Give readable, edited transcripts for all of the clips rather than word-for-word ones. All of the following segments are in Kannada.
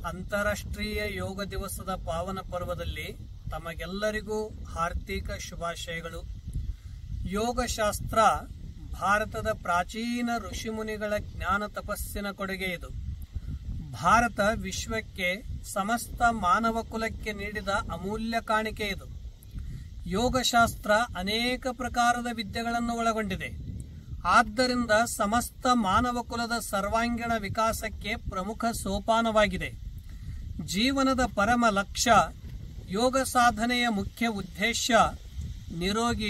ಅಂತಾರಾಷ್ಟ್ರೀಯ ಯೋಗ ದಿವಸದ ಪಾವನ ಪರ್ವದಲ್ಲಿ ತಮಗೆಲ್ಲರಿಗೂ ಹಾರ್ದಿಕ ಶುಭಾಶಯಗಳು. ಯೋಗಶಾಸ್ತ್ರ ಭಾರತದ ಪ್ರಾಚೀನ ಋಷಿಮುನಿಗಳ ಜ್ಞಾನ ತಪಸ್ಸಿನ ಕೊಡುಗೆ ಇದು. ಭಾರತ ವಿಶ್ವಕ್ಕೆ ಸಮಸ್ತ ಮಾನವ ಕುಲಕ್ಕೆ ನೀಡಿದ ಅಮೂಲ್ಯ ಕಾಣಿಕೆ ಇದು. ಯೋಗಶಾಸ್ತ್ರ ಅನೇಕ ಪ್ರಕಾರದ ವಿದ್ಯೆಗಳನ್ನು ಒಳಗೊಂಡಿದೆ. ಆದ್ದರಿಂದ ಸಮಸ್ತ ಮಾನವ ಕುಲದ ಸರ್ವಾಂಗೀಣ ವಿಕಾಸಕ್ಕೆ ಪ್ರಮುಖ ಸೋಪಾನವಾಗಿದೆ. ಜೀವನದ ಪರಮ ಲಕ್ಷ್ಯ, ಯೋಗ ಸಾಧನೆಯ ಮುಖ್ಯ ಉದ್ದೇಶ ನಿರೋಗಿ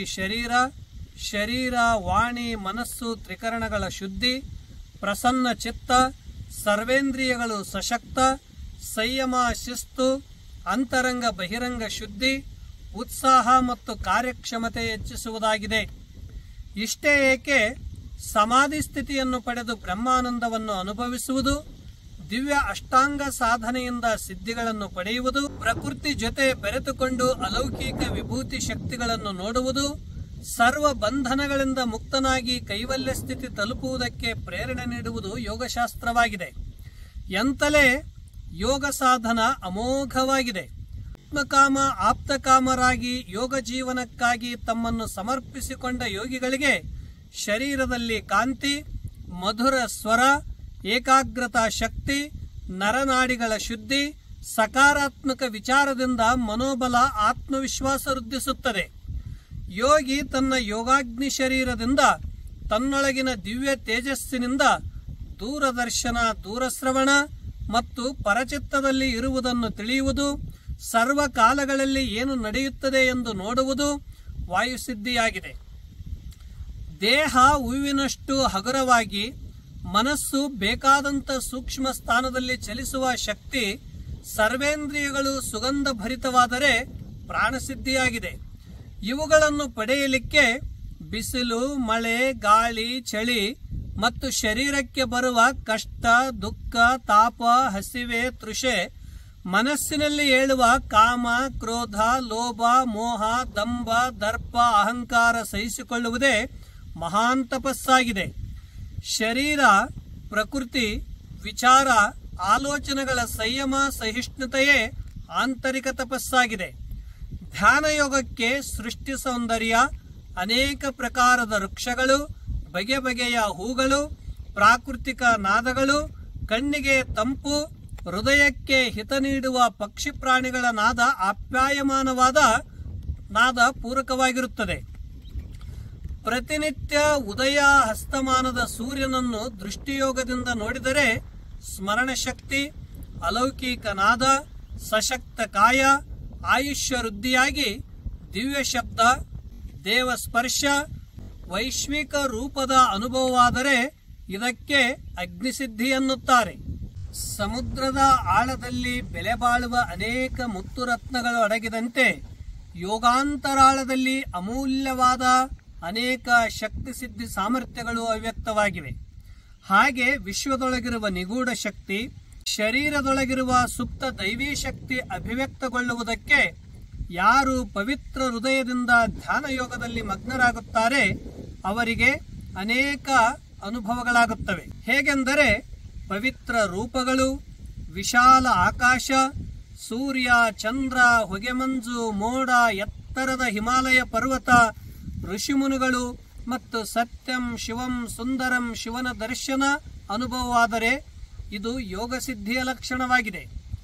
ಶರೀರ ವಾಣಿ ಮನಸ್ಸು ತ್ರಿಕರಣಗಳ ಶುದ್ಧಿ, ಪ್ರಸನ್ನ ಚಿತ್ತ, ಸರ್ವೇಂದ್ರಿಯಗಳು ಸಶಕ್ತ, ಸಂಯಮ ಶಿಸ್ತು, ಅಂತರಂಗ ಬಹಿರಂಗ ಶುದ್ಧಿ, ಉತ್ಸಾಹ ಮತ್ತು ಕಾರ್ಯಕ್ಷಮತೆ ಹೆಚ್ಚಿಸುವುದಾಗಿದೆ. ಇಷ್ಟೇ ಏಕೆ, ಸಮಾಧಿ ಸ್ಥಿತಿಯನ್ನು ಪಡೆದು ಬ್ರಹ್ಮಾನಂದವನ್ನು ಅನುಭವಿಸುವುದು, ದಿವ್ಯ ಅಷ್ಟಾಂಗ ಸಾಧನೆಯಿಂದ ಸಿದ್ಧಿಗಳನ್ನು ಪಡೆಯುವುದು, ಪ್ರಕೃತಿ ಜೊತೆ ಬೆರೆತುಕೊಂಡು ಅಲೌಕಿಕ ವಿಭೂತಿ ಶಕ್ತಿಗಳನ್ನು ನೋಡುವುದು, ಸರ್ವ ಬಂಧನಗಳಿಂದ ಮುಕ್ತನಾಗಿ ಕೈವಲ್ಯ ಸ್ಥಿತಿ ತಲುಪುವುದಕ್ಕೆ ಪ್ರೇರಣೆ ನೀಡುವುದು ಯೋಗಶಾಸ್ತ್ರವಾಗಿದೆ. ಎಂತಲೇ ಯೋಗ ಸಾಧನ ಅಮೋಘವಾಗಿದೆ. ಆತ್ಮಕಾಮ ಆಪ್ತಕಾಮರಾಗಿ ಯೋಗ ಜೀವನಕ್ಕಾಗಿ ತಮ್ಮನ್ನು ಸಮರ್ಪಿಸಿಕೊಂಡ ಯೋಗಿಗಳಿಗೆ ಶರೀರದಲ್ಲಿ ಕಾಂತಿ, ಮಧುರ ಸ್ವರ, ಏಕಾಗ್ರತಾ ಶಕ್ತಿ, ನರನಾಡಿಗಳ ಶುದ್ಧಿ, ಸಕಾರಾತ್ಮಕ ವಿಚಾರದಿಂದ ಮನೋಬಲ, ಆತ್ಮವಿಶ್ವಾಸ ವೃದ್ಧಿಸುತ್ತದೆ. ಯೋಗಿ ತನ್ನ ಯೋಗಾಗ್ನಿ ಶರೀರದಿಂದ, ತನ್ನೊಳಗಿನ ದಿವ್ಯ ತೇಜಸ್ಸಿನಿಂದ ದೂರದರ್ಶನ, ದೂರಶ್ರವಣ ಮತ್ತು ಪರಚಿತ್ತದಲ್ಲಿ ಇರುವುದನ್ನು ತಿಳಿಯುವುದು, ಸರ್ವಕಾಲಗಳಲ್ಲಿ ಏನು ನಡೆಯುತ್ತದೆ ಎಂದು ನೋಡುವುದು ವಾಯುಸಿದ್ಧಿಯಾಗಿದೆ. ದೇಹ ಹೂವಿನಷ್ಟು ಹಗುರವಾಗಿ, ಮನಸ್ಸು ಬೇಕಾದಂಥ ಸೂಕ್ಷ್ಮ ಸ್ಥಾನದಲ್ಲಿ ಚಲಿಸುವ ಶಕ್ತಿ, ಸರ್ವೇಂದ್ರಿಯಗಳು ಸುಗಂಧ ಭರಿತವಾದರೆ ಪ್ರಾಣಸಿದ್ಧಿಯಾಗಿದೆ. ಇವುಗಳನ್ನು ಪಡೆಯಲಿಕ್ಕೆ ಬಿಸಿಲು, ಮಳೆ, ಗಾಳಿ, ಚಳಿ ಮತ್ತು ಶರೀರಕ್ಕೆ ಬರುವ ಕಷ್ಟ, ದುಃಖ, ತಾಪ, ಹಸಿವೆ, ತೃಷೆ, ಮನಸ್ಸಿನಲ್ಲಿ ಏಳುವ ಕಾಮ, ಕ್ರೋಧ, ಲೋಭ, ಮೋಹ, ದಂಭ, ದರ್ಪ, ಅಹಂಕಾರ ಸಹಿಸಿಕೊಳ್ಳುವುದೇ ಮಹಾನ್ ತಪಸ್ಸಾಗಿದೆ. ಶರೀರ, ಪ್ರಕೃತಿ, ವಿಚಾರ, ಆಲೋಚನೆಗಳ ಸಂಯಮ ಸಹಿಷ್ಣುತೆಯೇ ಆಂತರಿಕ ತಪಸ್ಸಾಗಿದೆ. ಧ್ಯಾನ ಯೋಗಕ್ಕೆ ಸೃಷ್ಟಿ ಸೌಂದರ್ಯ, ಅನೇಕ ಪ್ರಕಾರದ ವೃಕ್ಷಗಳು, ಬಗೆ ಬಗೆಯ ಹೂಗಳು, ಪ್ರಾಕೃತಿಕ ನಾದಗಳು, ಕಣ್ಣಿಗೆ ತಂಪು, ಹೃದಯಕ್ಕೆ ಹಿತ ನೀಡುವ ಪಕ್ಷಿ ಪ್ರಾಣಿಗಳ ನಾದ, ಆಪ್ಯಾಯಮಾನವಾದ ನಾದ ಪೂರಕವಾಗಿರುತ್ತದೆ. ಪ್ರತಿನಿತ್ಯ ಉದಯ ಹಸ್ತಮಾನದ ಸೂರ್ಯನನ್ನು ದೃಷ್ಟಿಯೋಗದಿಂದ ನೋಡಿದರೆ ಸ್ಮರಣ ಶಕ್ತಿ, ಅಲೌಕಿಕ ನಾದ, ಸಶಕ್ತ ಕಾಯ, ಆಯುಷ್ಯ ವೃದ್ಧಿಯಾಗಿ ದಿವ್ಯ ಶಬ್ದ, ದೇವ ಸ್ಪರ್ಶ, ವೈಶ್ವಿಕ ರೂಪದ ಅನುಭವವಾದರೆ ಇದಕ್ಕೆ ಅಗ್ನಿಸಿದ್ಧಿ ಎನ್ನುತ್ತಾರೆ. ಸಮುದ್ರದ ಆಳದಲ್ಲಿ ಬೆಲೆ ಬಾಳುವ ಅನೇಕ ಮುತ್ತುರತ್ನಗಳು ಅಡಗಿದಂತೆ ಯೋಗಾಂತರಾಳದಲ್ಲಿ ಅಮೂಲ್ಯವಾದ ಅನೇಕ ಶಕ್ತಿ ಸಿದ್ಧಿ ಸಾಮರ್ಥ್ಯಗಳು ಅವ್ಯಕ್ತವಾಗಿವೆ. ಹಾಗೆ ವಿಶ್ವದೊಳಗಿರುವ ನಿಗೂಢ ಶಕ್ತಿ, ಶರೀರದೊಳಗಿರುವ ಸುಪ್ತ ದೈವೀ ಶಕ್ತಿ ಅಭಿವ್ಯಕ್ತಗೊಳ್ಳುವುದಕ್ಕೆ ಯಾರು ಪವಿತ್ರ ಹೃದಯದಿಂದ ಧ್ಯಾನ ಯೋಗದಲ್ಲಿ ಮಗ್ನರಾಗುತ್ತಾರೆ ಅವರಿಗೆ ಅನೇಕ ಅನುಭವಗಳಾಗುತ್ತವೆ. ಹೇಗೆಂದರೆ ಪವಿತ್ರ ರೂಪಗಳು, ವಿಶಾಲ ಆಕಾಶ, ಸೂರ್ಯ, ಚಂದ್ರ, ಹೊಗೆಮಂಜು, ಮೋಡ, ಎತ್ತರದ ಹಿಮಾಲಯ ಪರ್ವತ, ಋಷಿಮುನಿಗಳು ಮತ್ತು ಸತ್ಯಂ ಶಿವಂ ಸುಂದರಂ ಶಿವನ ದರ್ಶನ ಅನುಭವವಾದರೆ ಇದು ಯೋಗಸಿದ್ಧಿಯ ಲಕ್ಷಣವಾಗಿದೆ.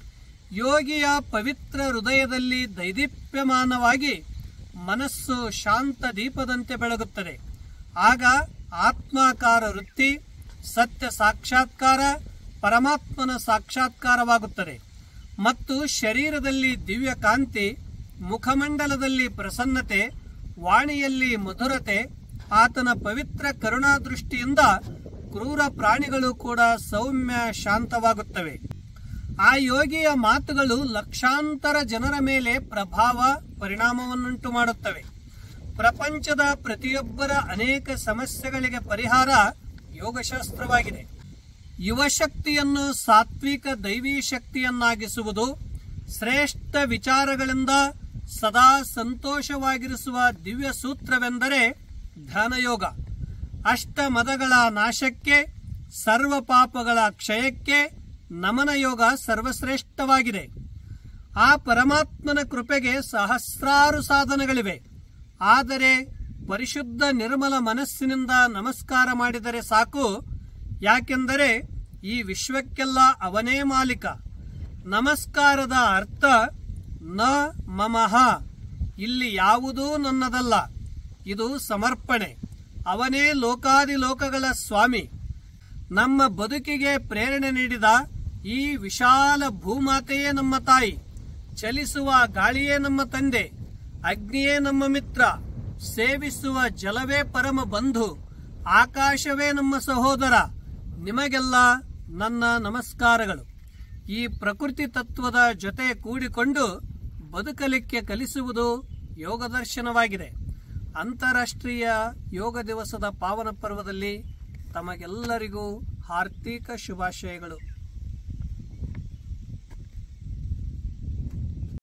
ಯೋಗಿಯ ಪವಿತ್ರ ಹೃದಯದಲ್ಲಿ ದೈದೀಪ್ಯಮಾನವಾಗಿ ಮನಸ್ಸು ಶಾಂತ ದೀಪದಂತೆ ಬೆಳಗುತ್ತದೆ. ಆಗ ಆತ್ಮಾಕಾರ ವೃತ್ತಿ, ಸತ್ಯ ಸಾಕ್ಷಾತ್ಕಾರ, ಪರಮಾತ್ಮನ ಸಾಕ್ಷಾತ್ಕಾರವಾಗುತ್ತದೆ ಮತ್ತು ಶರೀರದಲ್ಲಿ ದಿವ್ಯ ಕಾಂತಿ, ಮುಖಮಂಡಲದಲ್ಲಿ ಪ್ರಸನ್ನತೆ, ವಾಣಿಯಲ್ಲಿ ಮಧುರತೆ, ಆತನ ಪವಿತ್ರ ಕರುಣಾದೃಷ್ಟಿಯಿಂದ ಕ್ರೂರ ಪ್ರಾಣಿಗಳು ಕೂಡ ಸೌಮ್ಯ ಶಾಂತವಾಗುತ್ತವೆ. ಆ ಯೋಗಿಯ ಮಾತುಗಳು ಲಕ್ಷಾಂತರ ಜನರ ಮೇಲೆ ಪರಿಣಾಮವನ್ನುಂಟು ಮಾಡುತ್ತವೆ. ಪ್ರಪಂಚದ ಪ್ರತಿಯೊಬ್ಬರ ಅನೇಕ ಸಮಸ್ಯೆಗಳಿಗೆ ಪರಿಹಾರ ಯೋಗಶಾಸ್ತ್ರವಾಗಿದೆ. ಯುವಶಕ್ತಿಯನ್ನು ಸಾತ್ವಿಕ ದೈವೀ ಶಕ್ತಿಯನ್ನಾಗಿಸುವುದು, ಶ್ರೇಷ್ಠ ವಿಚಾರಗಳಿಂದ ಸದಾ ಸಂತೋಷವಾಗಿರಿಸುವ ದಿವ್ಯ ಸೂತ್ರವೆಂದರೆ ಧ್ಯಾನಯೋಗ. ಅಷ್ಟಮದಗಳ ನಾಶಕ್ಕೆ, ಸರ್ವ ಪಾಪಗಳ ಕ್ಷಯಕ್ಕೆ, ನಮನ ಯೋಗ ಸರ್ವಶ್ರೇಷ್ಠವಾಗಿದೆ. ಆ ಪರಮಾತ್ಮನ ಕೃಪೆಗೆ ಸಹಸ್ರಾರು ಸಾಧನಗಳಿವೆ. ಆದರೆ ಪರಿಶುದ್ಧ ನಿರ್ಮಲ ಮನಸ್ಸಿನಿಂದ ನಮಸ್ಕಾರ ಮಾಡಿದರೆ ಸಾಕು. ಯಾಕೆಂದರೆ ಈ ವಿಶ್ವಕ್ಕೆಲ್ಲ ಅವನೇ ಮಾಲೀಕ. ನಮಸ್ಕಾರದ ಅರ್ಥ ನ ಮಮಃ, ಇಲ್ಲಿ ಯಾವುದೂ ನನ್ನದಲ್ಲ, ಇದು ಸಮರ್ಪಣೆ. ಅವನೇ ಲೋಕಾದಿಲೋಕಗಳ ಸ್ವಾಮಿ. ನಮ್ಮ ಬದುಕಿಗೆ ಪ್ರೇರಣೆ ನೀಡಿದ ಈ ವಿಶಾಲ ಭೂಮಾತೆಯೇ ನಮ್ಮ ತಾಯಿ. ಚಲಿಸುವ ಗಾಳಿಯೇ ನಮ್ಮ ತಂದೆ, ಅಗ್ನಿಯೇ ನಮ್ಮ ಮಿತ್ರ, ಸೇವಿಸುವ ಜಲವೇ ಪರಮ ಬಂಧು, ಆಕಾಶವೇ ನಮ್ಮ ಸಹೋದರ. ನಿಮಗೆಲ್ಲ ನನ್ನ ನಮಸ್ಕಾರಗಳು. ಈ ಪ್ರಕೃತಿ ತತ್ವದ ಜೊತೆ ಕೂಡಿಕೊಂಡು ಬದುಕಲಿಕ್ಕೆ ಕಲಿಸುವುದು ಯೋಗ ದರ್ಶನವಾಗಿದೆ. ಅಂತಾರಾಷ್ಟ್ರೀಯ ಯೋಗ ದಿವಸದ ಪಾವನ ಪರ್ವದಲ್ಲಿ ತಮಗೆಲ್ಲರಿಗೂ ಹಾರ್ದಿಕ ಶುಭಾಶಯಗಳು.